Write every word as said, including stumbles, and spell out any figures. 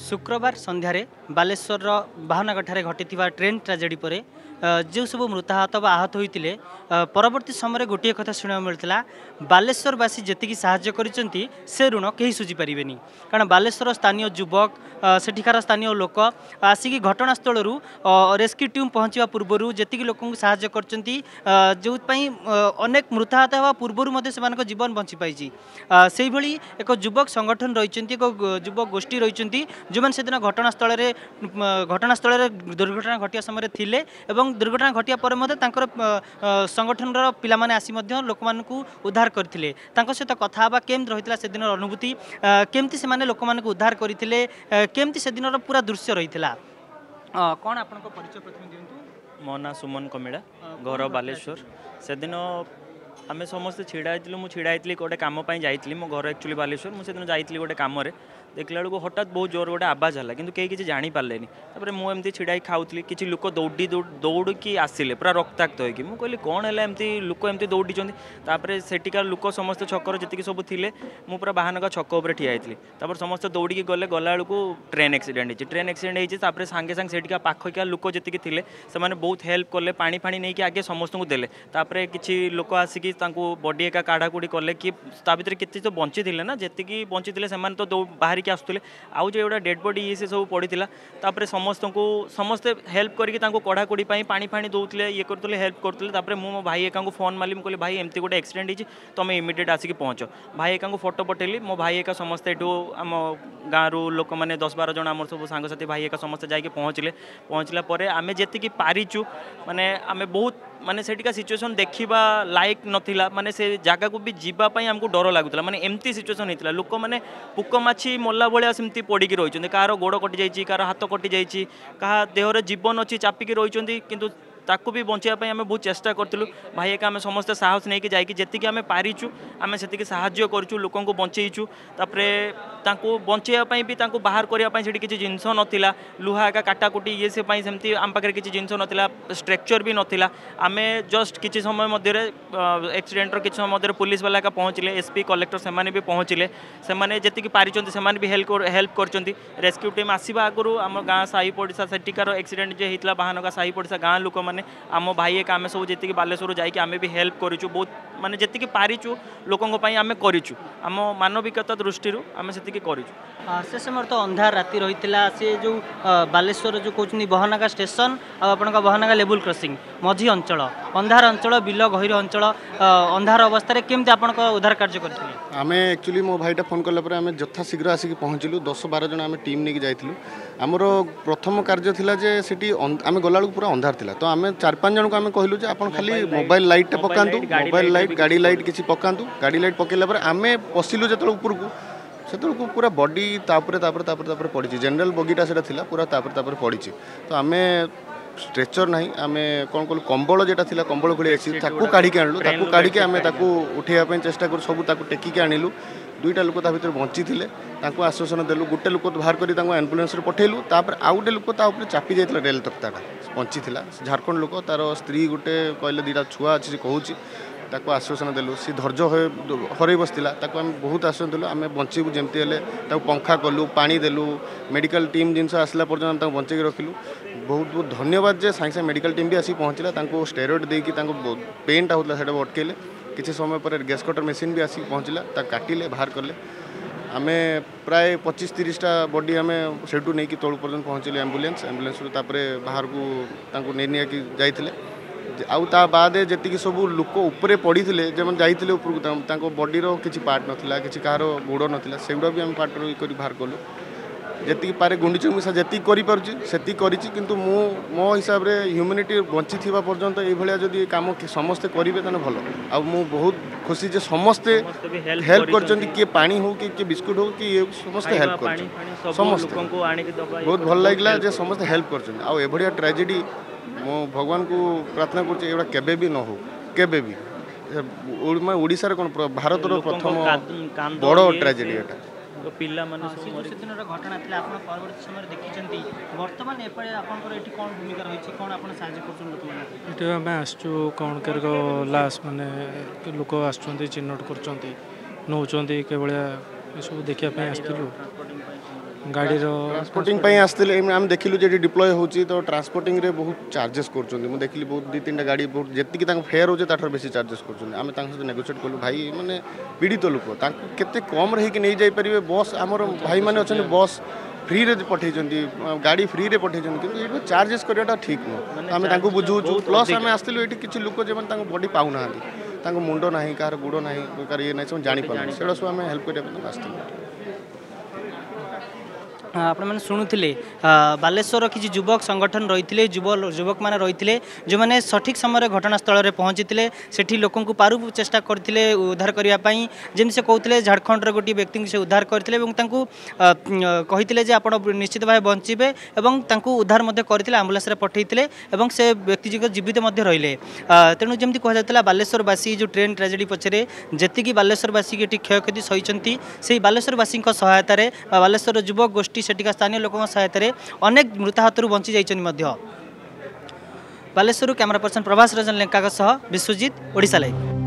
शुक्रवार संध्यारे बालेश्वर बाहनगठारे घटी train tragedy पर जो सब मृताहत व आहत होते परवर्ती समय गोटे कथा शुणा मिलता बालेश्वरवासी जी साहाय्य करिसेंती से ऋण कहीं सुझी पारे कारण बालेश्वर स्थानीय युवक सेठिकार स्थानीय लोक आसिक घटनास्थल रेस्क्यू टीम पहुँचा पूर्व जी लोक साहाय्य करचंती जो अनेक मृताहत होगा पूर्व से जीवन बंची पाई से भली एक युवक संगठन रही एक युवक गोष्ठी रही जो मैंने से दिन घटनास्थल घटनास्थल दुर्घटना घटिया समय थिले एवं दुर्घटना घटिया पर संगठन पिला माने आसी लोक मानू उद्धार करते सहित कथा हाँ केमती रही से दिन अनुभूति केमती से माने लोक मानू उद्धार करते केमती से दिन पूरा दृश्य रही कौन आपन परिचय प्रथम दिंतु। मो ना सुमन कमिड़ा घर बालेश्वर से दिन आम समस्ते छिड़ा मुझे छिड़ा गोटे कम जाइली मो घर एक्चुअली बालेश्वर मुझे जाइली गोटे कम देखला बेलू हठात बहुत जोर गोटे आवाज है कि कहीं किसी जानी पारे तापर मुझे छिड़ा खाऊली किसी लोक दौड़ी दौड़ी आसिले पूरा रक्ताक्त होगी मुझे कहली कौन है एमती लोक एमती दौड़ी तापर सेठिकार लोक समस्त छकर जी सब थे मुझे पूरा बाहनका छक उपर ठिया होती समस्त दौड़ी गले गला बेलू ट्रेन एक्सीडेंट होती ट्रेन एक्सीडेंट होती सांगे सांगे सेठिका पाखिया लोक जी थे से बहुत हेल्प कले पानी फाणी नहीं आगे समस्त को देले तापर किसी लोक आसिक बॉडी एका काढ़ाकुड़ी कले कि भर किसी तो बंची थे ना जी बंची थे से तो बाहर के आसुले आउ जो एटा डेड बॉडी ये सब पड़ा तापर समस्त को समस्ते हेल्प करके कढ़ाकुड़ी पानी फाणी दौले ये करते हेल्प करते मो भाई एका फोन मारे मुझे भाई एमती गोटे एक्सीडेंट होती तुम इमिडिएट आसिक पहुँच भाई एका फोटो पठेली मो भाई एका समस्ते एठू आम गाँव लोक मैंने दस बार जन आम सब सांगसाथी भाई एका समस्ते जाके पहुँचले पहुँचला आम जी पारिचु माने आम बहुत माने सेठिका सिचुएसन देखा लायक नथिला माने से जगह को भी जीवाई आमको डर लगुला माने एमती सिचुएसन होता लोक मैंने पुक माछी मल्ला भाया सेमती पड़ी रही कार गोड़ कटि जाइए कार हाथ कटि जाइए क्या देहर जीवन अच्छी चापिकी रही किंतु ताकू भी बचाई आम बहुत चेष्टा करूँ भाई एक आम समस्त साहस नहीं कि जाकि जी आम पारिचु आम से साहाଯ୍य करूँ लोक बचेचु तापर बचाई भी बाहर करने किसी जिनस नाला लुहा एका काटाकुटी ये से सेमती आम पाखे किसी जिनस नाला स्ट्रक्चर भी नाला आम जस्ट किसी समय मध्य एक्सीडेंट किसी समय मध्य पुलिस वाला का पहुँचले एसपी कलेक्टर से भी पहुँचले से जी पारिंट से भी हेल्प हेल्प कर रेस्क्यू टीम आसवा आगु आम गाँ साही पड़िशा सेठिकार एक्सीडेंट जो होता बाहन का साही पड़िशा गाँ लोक मैंने आम भाई एक आम सब जी बालेश्वर जाकि आम भी हेल्प करूँ बहुत माने जी पारिचु लोकों आम करूँ आम मानविकता दृष्टि आम से करूँ से समय तो अंधार राति रही से जो बालेश्वर जो कहते बहनागा स्टेशन आपण बहनागा लेवल क्रॉसिंग मझी अंचल अंधार अंचल बिल गहिर अंचल अंधार अवस्था केमती आप उद्धार कार्य करते आम एक्चुअली मो भाईटा फोन कलापर आम यथाशीघ्र आसिक पहुँचलु दस बार जन आम टीम नहीं जाइलु आमर प्रथम कार्य थिला जे सेठी आम गला पूरा अंधार थिला तो आम चार पाँच जन को आम कहलु जे आपन खाली मोबाइल लाइट पकातु मोबाइल लाइट गाड़ी लाइट किसी पकातु गाड़ी लाइट पकेला आम पशिलु जो ऊपर को से पूरा बॉडी तापर तापर तापर तापर पड़ी जनरल बगीटा से पूरा तापर तापर पड़ी तो आम स्ट्रेचर ना आम कौन कलु कंबल जेटा थिला कंबल घोड़ी अच्छी काढ़ी आणलु काढ़ी आम उठेवा चेष्टा कर सब टेकिक आणलु दुईटा लोक भर बंची थे आश्वासन देलु गोटे लोक बाहर कर एम्बुलेंस पठेलु तापर आउ गोटे लोक चापी जाता रेल तख्ताटा बंची था झारखंड लोक तार स्त्री गोटे कहले दीटा छुआ अच्छी कहूँ ताको आश्वासन देलु सी धैर्य हर बसला आम बहुत आश्वासन देलु आम बचेबू जमती हेल्ले पंखा कलु पानी देलु मेडिकल टीम जिनस आसला पर्यटन बचेक रखिलु बहुत बहुत धन्यवाद जे साइंस मेडिकल टीम भी आसी पहुँचला स्टेरॉइड देकी पेनटा होता है अटकेले किसी समय पर गैस कटर मेसीन भी आसिक पहुँचला काटिले बाहर कले आम प्राय पच्चीस तीसटा बॉडी आम से नहीं तौर पर्यटन पहुँचले एम्बुलेंस एम्बुलेंस बाहर को नहीं जाइए आउ ता बाद जी सब लोक उपरे पड़ी थे जब जाइए उपरको बॉडी किसी पार्ट नाला किसी कहार गोड़ नाला से गुड़ा भी आम पार्ट कर बाहर कलु जी पारे गुंडीच मिशा जी कर मो हिसाब से ह्यूमानिटी बंची थी पर्यंत ये जदि कम समस्ते करेंगे तो भल आ बहुत खुशी जे समस्ते हेल्प कर किए पानी हो कि बिस्कुट हो कि समस्ते हेल्प कर समस्त बहुत भल लगे जे समस्ते हेल्प कर ट्रेजेडी मो भगवान को प्रार्थना कर भी न हो केबे भी ओडिशार कौन भारत प्रथम बड़ ट्रेजेडी एटा तो पिला माने दिन घटना था आप परवर्ती समय देखी बर्तमान एपटे कौन भूमिका रही कौन आप साहय कर आम आसचु कौन कर लाश माने लोक आसुँच चिन्हट कर नौकरी सब देखापी आसलु गाड़ी ट्रांसपोर्टिंग पे आसते आम देखिलु जे डिप्लॉय होची तो ट्रांसपोर्टिंग रे बहुत चार्जेस करछन मु देखिली बहुत दि तीन गाड़ी बहुत जेति कि फेयर होचे ताठर बेसी चार्जेस करछन आम तांक सहित नेगोशिएट कलु भाई माने पीड़ित लोक तांक केते कम रही कि नहीं जाई परिबे बस हमर भाई माने अछन बस फ्री रे पठे गाड़ी फ्री रे पठे कि चार्जेस करवाटा ठीक नुह आम तांको बुझू प्लस आम आसलु ये किसी लोक जो बॉडी पाऊ ना मुंड ना कार गुड़ ना कार ये ना जानी पारे से सब हेल्प करने आसलु आपण मैंने शुणुले बालेश्वर किसी युवक संगठन रही युव युवक मैंने रही जो मैंने सठिक समय घटनास्थल में पहुँची से लोक पारु चेष्टा करते उद्धार करने जमी से कहते झारखंड गोटे व्यक्ति से उद्धार करते कहते आप निश्चित भाव बचे और उद्धार करते आम्बुलांस पठे से व्यक्ति जीवित रही तेणु जमी कहला बालेश्वरवासी जो ट्रेन ट्राजेडी पछरे जी बालेश्वरवासी ये क्षयक्षति सही से बालेश्वरवासी सहायतार बालेश्वर युवक गोष्ठी सेठिका स्थानीय लोकों सहायतार अनेक मृताहत बंची जाइछन्ति। Baleshwar camera person Prabhas Ranjan Lenka Biswajit Odisha live.